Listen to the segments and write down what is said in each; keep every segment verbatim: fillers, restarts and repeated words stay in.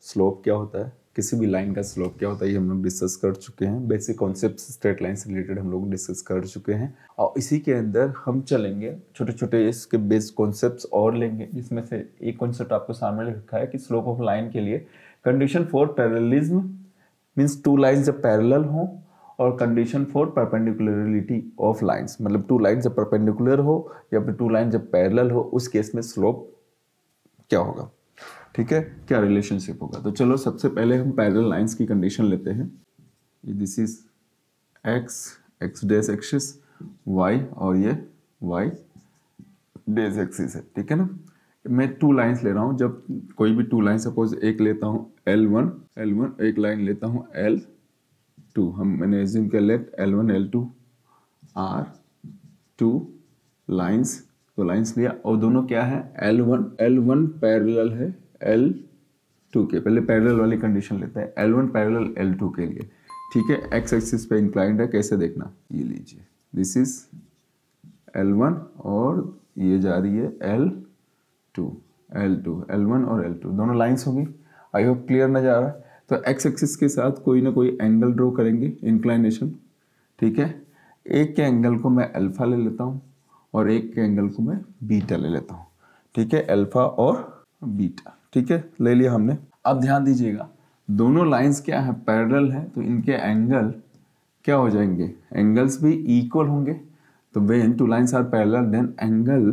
Slope क्या होता है, किसी भी लाइन का स्लोप क्या होता है, ये हम लोग डिस्कस कर चुके हैं। बेसिक कॉन्सेप्ट स्ट्रेट लाइन से रिलेटेड हम लोग डिस्कस कर चुके हैं और इसी के अंदर हम चलेंगे, छोटे छोटे इसके बेसिक कॉन्सेप्ट्स और लेंगे, जिसमें से एक कॉन्सेप्ट आपको सामने लिखा है कि स्लोप ऑफ लाइन के लिए condition for parallelism means two lines जब पैरेलल हो, और condition for perpendicularity of lines, मतलब टू लाइन जब परपेंडिकुलर हो या फिर टू लाइन जब पैरेलल हो, उस केस में स्लोप क्या होगा, ठीक है, क्या रिलेशनशिप होगा। तो चलो सबसे पहले हम पैरेलल लाइंस की कंडीशन लेते हैं। This is x x dash axis y और ये वाई डैश एक्सिस है, ठीक है ना। मैं टू लाइंस ले रहा हूँ, जब कोई भी टू लाइन सपोज एक लेता हूँ एल वन एल वन, एक लाइन लेता हूँ एल टू, हम मैंने एज्यूम कर let L one L two are two lines, तो लाइंस लिया और दोनों क्या है L one L one parallel है एल टू के, पहले पैरेलल वाली कंडीशन लेते हैं, L one parallel L two के लिए, ठीक है। एक्स एक्सिस पे इंक्लाइंड है, कैसे देखना, ये लीजिए, दिस इज एल वन और ये जा रही है L two L two L one और एल टू दोनों लाइंस होगी। आई होप क्लियर नजर आ रहा है। तो एक्स एक्सिस के साथ कोई ना कोई एंगल ड्रॉ करेंगे, इंक्लाइनेशन, ठीक है। एक के एंगल को मैं अल्फा ले लेता हूँ और एक के एंगल को मैं बीटा ले लेता हूँ, ठीक है, अल्फा और बीटा, ठीक है, ले लिया हमने। अब ध्यान दीजिएगा, दोनों लाइंस क्या है पैरेलल है, तो इनके एंगल क्या हो जाएंगे, एंगल्स भी इक्वल होंगे। तो when two lines are parallel then angle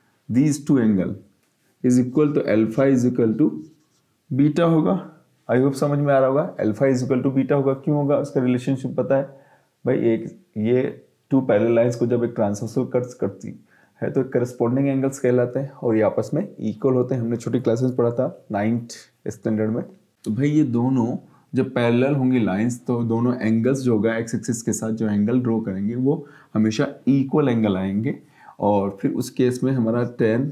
these two angle is equal to alpha is equal to beta होगा। आई होप समझ में आ रहा होगा, alpha is equal to beta होगा। क्यों होगा, उसका रिलेशनशिप पता है भाई, एक ये टू पैरेलल लाइंस को जब एक ट्रांसवर्सल कट्स करती है तो करस्पॉन्डिंग एंगल्स कहलाते हैं और ये आपस में इक्वल होते हैं। हमने छोटी क्लासेस पढ़ा था नाइन्थ स्टैंडर्ड में। तो भाई ये दोनों जब पैरेलल होंगी लाइंस तो दोनों एंगल्स जो होगा एक्स एक्सिस के साथ जो एंगल ड्रॉ करेंगे वो हमेशा इक्वल एंगल आएंगे, और फिर उस केस में हमारा tan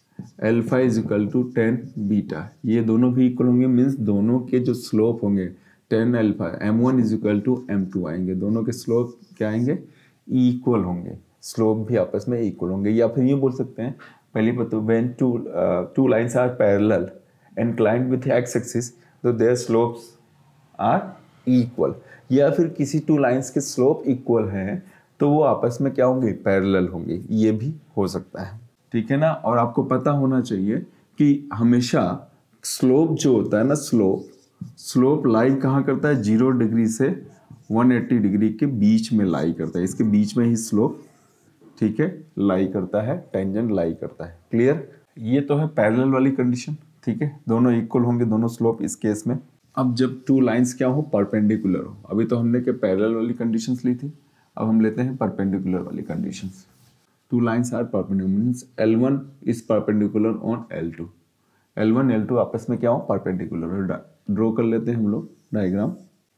alpha is equal to tan beta, ये दोनों भी इक्वल होंगे, मीन्स दोनों के जो स्लोप होंगे tan alpha m one is equal to m two आएंगे, दोनों के स्लोप क्या आएंगे, इक्वल होंगे, स्लोप भी आपस में इक्वल होंगे। या फिर ये बोल सकते हैं पहले पता when two two lines are parallel inclined with x axis तो their slopes are equal, या फिर किसी टू लाइंस के स्लोप इक्वल हैं तो वो आपस में क्या होंगे, पैरेलल होंगे, ये भी हो सकता है, ठीक है ना। और आपको पता होना चाहिए कि हमेशा स्लोप जो होता है ना, स्लोप स्लोप लाई कहाँ करता है, जीरो डिग्री से वन एट्टी डिग्री के बीच में लाई करता है, इसके बीच में ही स्लोप, ठीक है, लाई करता है, टेंजेंट लाई करता है। क्लियर, ये तो है पैरेलल वाली कंडीशन, ठीक है, दोनों इक्वल होंगे दोनों स्लोप इस केस में। अब जब टू लाइंस क्या हो, परपेंडिकुलर हो, अभी तो हमने क्या पैरेलल वाली कंडीशंस ली थी, अब हम लेते हैं परपेंडिकुलर वाली conditions. Two lines are perpendicular means L one is perpendicular on L two, L one L two आपस में क्या हो, परपेंडिकुलर। ड्रॉ कर लेते हैं हम लोग डायग्राम।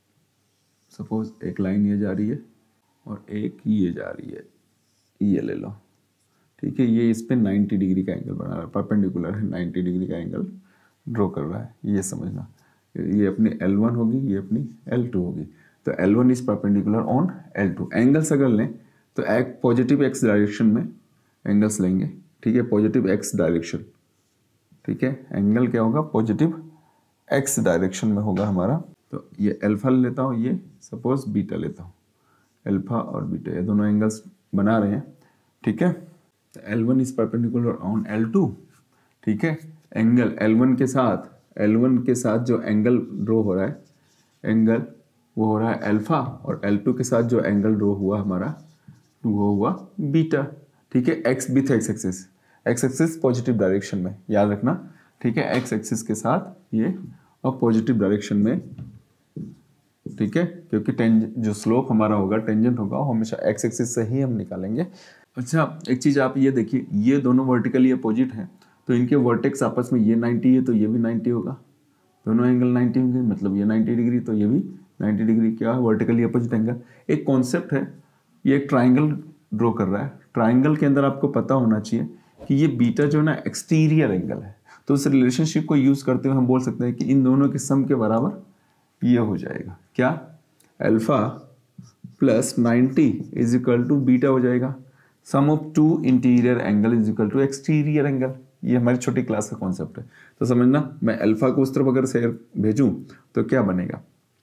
सपोज एक लाइन ये जा रही है और एक ये जा रही है, ये ले लो, ठीक है, ये इस पे नब्बे डिग्री का एंगल बना रहा है, परपेंडिकुलर है, नब्बे डिग्री का एंगल ड्रॉ कर रहा है, ये समझना। ये अपनी एल वन होगी, ये अपनी एल टू होगी, तो L one is perpendicular on L two. Angles अगर लें तो एक पॉजिटिव एक्स डायरेक्शन में एंगल्स लेंगे, ठीक है, पॉजिटिव एक्स डायरेक्शन, ठीक है, एंगल क्या होगा, पॉजिटिव एक्स डायरेक्शन में होगा हमारा। तो ये अल्फा लेता हूँ, ये सपोज बीटा लेता हूँ, अल्फा और बीटा ये दोनों एंगल्स बना रहे हैं, ठीक है। L one is perpendicular on L two, ठीक है, एंगल एल वन के साथ एल वन के साथ जो एंगल ड्रॉ हो रहा है, एंगल वो हो रहा है अल्फा, और एल टू के साथ जो एंगल ड्रॉ हुआ हमारा वो हुआ बीटा, ठीक है। X with x axis, x axis positive direction में, याद रखना, ठीक है, एक्स एक्सिस के साथ ये और पॉजिटिव डायरेक्शन में, ठीक है, क्योंकि टेंज जो स्लोप हमारा होगा, टेंजेंट होगा, हमेशा एक्स एक्सिस से ही हम निकालेंगे। अच्छा, एक चीज़ आप ये देखिए, ये दोनों वर्टिकली अपोजिट हैं, तो इनके वर्टेक्स आपस में ये नब्बे है तो ये भी नब्बे होगा, दोनों एंगल नब्बे होंगे, मतलब ये नब्बे डिग्री तो ये भी नब्बे डिग्री, क्या वर्टिकली अपोजिट एंगल। एक कॉन्सेप्ट है, ये एक ट्राइंगल ड्रॉ कर रहा है, ट्राइंगल के अंदर आपको पता होना चाहिए कि ये बीटा जो है ना एक्सटीरियर एंगल है, तो उस रिलेशनशिप को यूज़ करते हुए हम बोल सकते हैं कि इन दोनों के सम के बराबर ये हो जाएगा, क्या, alpha plus ninety is equal to beta हो जाएगा। Sum of two interior angle is equal to exterior angle, ये हमारी छोटी क्लास का कॉन्सेप्ट है। तो समझना, मैं अल्फा को उस तरफ अगर से भेजूँ तो क्या बनेगा,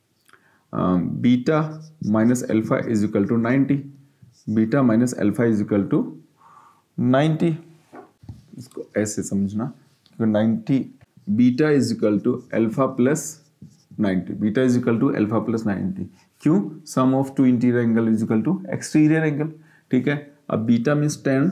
beta minus alpha is equal to ninety, beta minus alpha is equal to ninety. इसको ऐसे समझना, ninety beta is equal to alpha plus ninety, beta is equal to alpha plus ninety. क्यों? Sum of two interior angle is equal to exterior angle. ठीक है, अब beta means tan,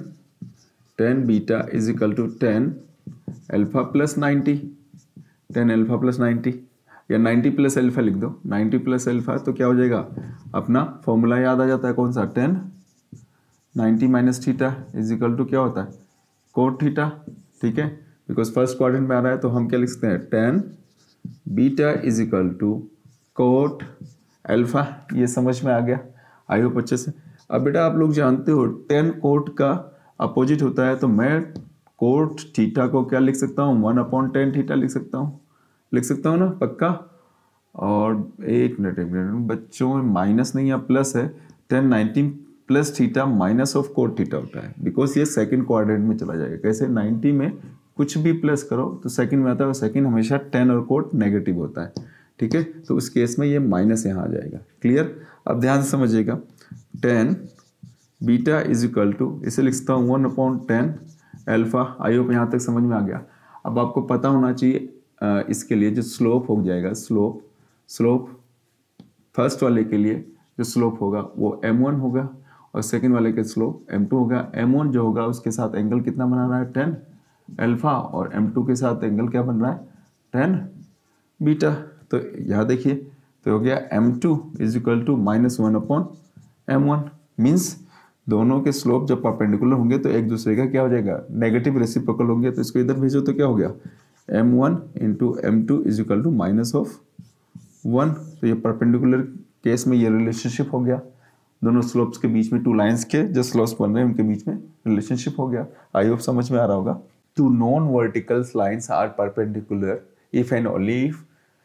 tan beta is equal to tan alpha plus ninety, tan alpha plus ninety, या ninety plus alpha लिख दो, ninety plus alpha तो क्या हो जाएगा, अपना फॉर्मूला याद आ जाता है, कौन सा, tan ninety minus theta is equal to क्या होता है, कोट थीटा। ठीक है, बिकॉज फर्स्ट क्वाड्रेंट में आ रहा है तो हम क्या लिख सकते हैं, tan beta is equal to cot alpha. ये समझ में आ गया, आई होप अच्छे से। अब बेटा आप लोग जानते हो टेन कोट का अपोजिट होता है, तो मैं कोट थीटा को क्या लिख सकता हूँ, वन अपॉन टेन थीटा लिख सकता हूँ, लिख सकता हूँ ना, पक्का। और एक मिनट एक मिनट बच्चों, माइनस नहीं या प्लस है, tan ninety plus theta minus of cot theta होता है, बिकॉज ये सेकंड क्वाड्रेंट में चला जाएगा। कैसे, नाइन्टी में कुछ भी प्लस करो तो सेकंड में आता है, और सेकंड हमेशा टेन और कोट नेगेटिव होता है। ठीक है, तो उस केस में ये माइनस यहाँ आ जाएगा। क्लियर? अब ध्यान से समझिएगा, tan beta is equal to, इसे लिखता हूँ one upon tan alpha. I hope यहाँ तक समझ में आ गया। अब आपको पता होना चाहिए आ, इसके लिए जो स्लोप हो जाएगा, स्लोप स्लोप फर्स्ट वाले के लिए जो स्लोप होगा वो एम वन होगा, और सेकंड वाले के स्लोप एम टू होगा। एम वन जो होगा उसके साथ एंगल कितना बना रहा है, टेन अल्फा, और एम टू के साथ एंगल क्या बन रहा है, टेन बीटा। तो यहाँ देखिए, तो हो गया m two is equal to minus one upon m one. Means दोनों के स्लोप जब परपेंडिकुलर होंगे तो एक दूसरे का क्या हो जाएगा, नेगेटिव रेसिप्रोकल होंगे। तो इसको इधर भेजो तो क्या हो गया, m one into m two is equal to minus of one. तो ये परपेंडिकुलर केस में ये रिलेशनशिप हो गया, दोनों स्लोप्स के बीच में, टू लाइंस के जो स्लोप्स बन रहे हैं उनके बीच में रिलेशनशिप हो गया। आई होप समझ में आ रहा होगा। Two non vertical lines are perpendicular if and only if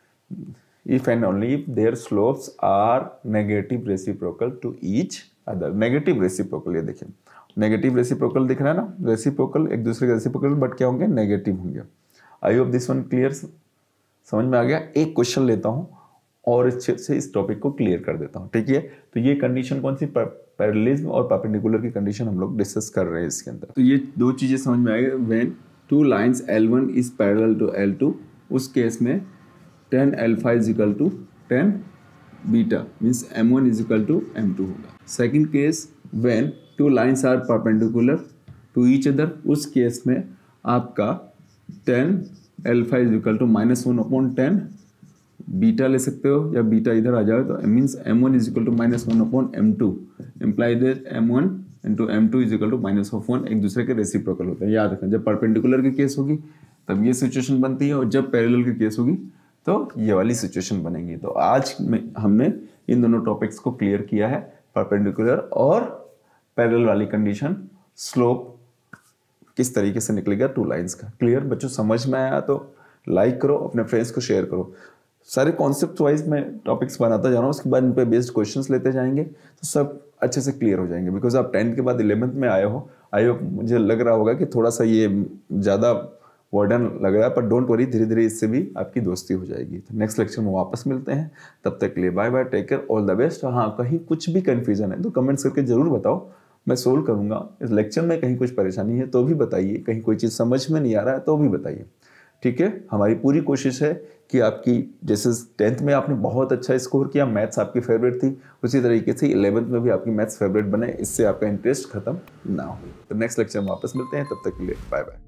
if and only if their slopes are negative reciprocal to each other। negative reciprocal, ये देखिए negative reciprocal दिख रहा है ना, reciprocal एक दूसरे के reciprocal, बट क्या होंगे, negative होंगे। I hope this one clear, समझ में आ गया। एक क्वेश्चन लेता हूँ और अच्छे से इस टॉपिक को क्लियर कर देता हूँ। ठीक है, तो ये कंडीशन कौन सी, पैरेललिज्म और परपेंडिकुलर की कंडीशन हम लोग डिस्कस कर रहे हैं इसके अंदर। तो ये दो चीजें समझ में आएगी। When two lines L one is parallel to L two, उस केस में tan alpha is equal to tan beta, means m one is equal to m two होगा। Second case, when two lines are perpendicular to each other, उस case में आपका tan alpha is equal to minus one upon tan beta ले सकते हो, या beta इधर आ जाए तो means m one is equal to minus one upon m two, imply that m one into m two is equal to minus of one, एक दूसरे के रेसिप्रोकल होते हैं। याद रखना, जब परपेंडिकुलर की केस होगी तब ये सिचुएशन बनती है, और जब पैरेलल की केस होगी तो ये वाली सिचुएशन बनेगी। तो आज में हमने इन दोनों टॉपिक्स को क्लियर किया है, परपेंडिकुलर और पैरेलल वाली कंडीशन, स्लोप किस तरीके से निकलेगा टू लाइंस का। क्लियर बच्चों, समझ में आया तो लाइक करो, अपने फ्रेंड्स को शेयर करो। सारे कॉन्सेप्ट वाइज मैं टॉपिक्स बनाता जा रहा हूँ, उसके बाद इन पे बेस्ड क्वेश्चंस लेते जाएंगे तो सब अच्छे से क्लियर हो जाएंगे। बिकॉज आप टेंथ के बाद इलेवेंथ में आए हो, आई होप मुझे लग रहा होगा कि थोड़ा सा ये ज़्यादा वर्डन लग रहा है, पर डोंट वरी, धीरे धीरे इससे भी आपकी दोस्ती हो जाएगी। तो नेक्स्ट लेक्चर में वापस मिलते हैं, तब तक के लिए bye bye, take care, all the best. हाँ, कहीं कुछ भी कन्फ्यूजन है तो कमेंट्स करके जरूर बताओ, मैं सोल्व करूंगा। इस लेक्चर में कहीं कुछ परेशानी है तो भी बताइए, कहीं कोई चीज़ समझ में नहीं आ रहा है तो भी बताइए। ठीक है, हमारी पूरी कोशिश है कि आपकी, जैसे टेंथ में आपने बहुत अच्छा स्कोर किया, मैथ्स आपकी फेवरेट थी, उसी तरीके से इलेवेंथ में भी आपकी मैथ्स फेवरेट बने, इससे आपका इंटरेस्ट खत्म ना हो। तो नेक्स्ट लेक्चर में वापस मिलते हैं, तब तक के लिए बाय बाय।